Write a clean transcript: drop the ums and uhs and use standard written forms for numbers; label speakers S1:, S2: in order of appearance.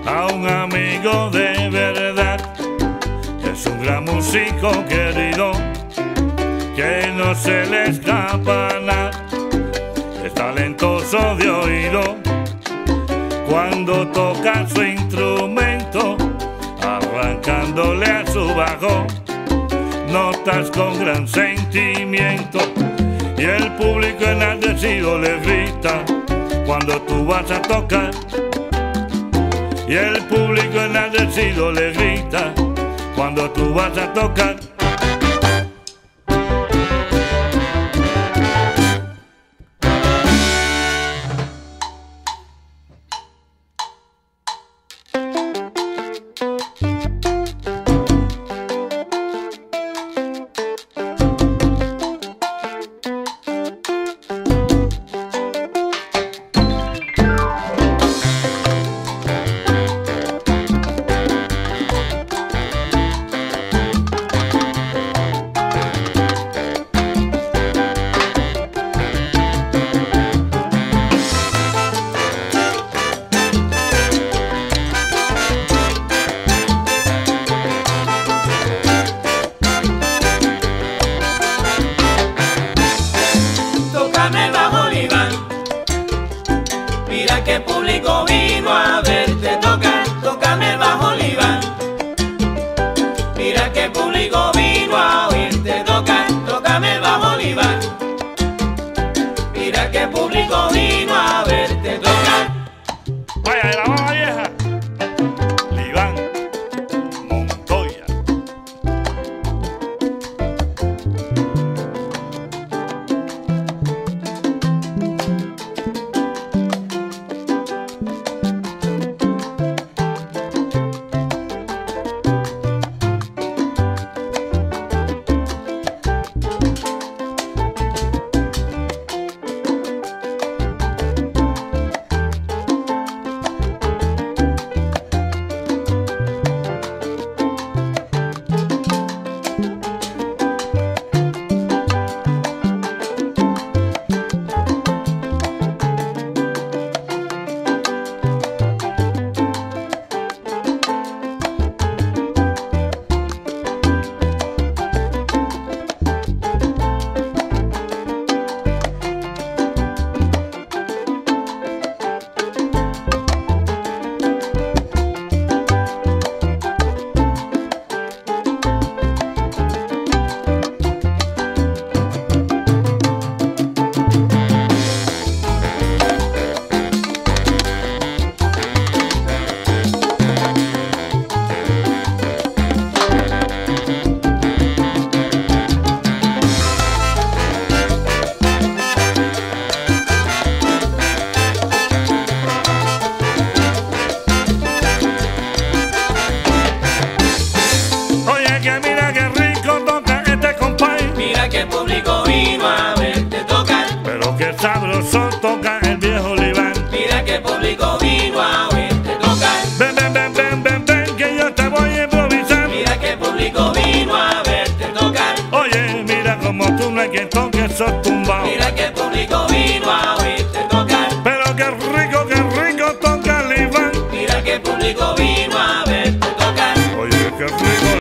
S1: a un amigo de verdad, que es un gran músico querido, que no se le escapa nada, es talentoso de oído, cuando toca su instrumento, arrancándole a su bajo, notas con gran sentimiento, y el público enardecido le grita cuando tú vas a tocar, y el público enardecido le grita cuando tú vas a tocar.
S2: Mira que público vino a verte tocar, tócame el bajo Oliván. Mira que público vino a oírte tocar, tócame el bajo Oliván. Mira que público vino a verte tocar.
S1: Vaya de la mala vieja, Liván Montoya. Mira qué rico toca este compay.
S2: Mira que público vino a verte tocar,
S1: pero qué sabroso toca el viejo Liván.
S2: Mira que público vino a oírte tocar.
S1: Ven, ven, ven, ven, ven, ven, que yo te voy a improvisar.
S2: Mira que público vino a verte tocar.
S1: Oye, mira como tú no hay quien toque, sos tú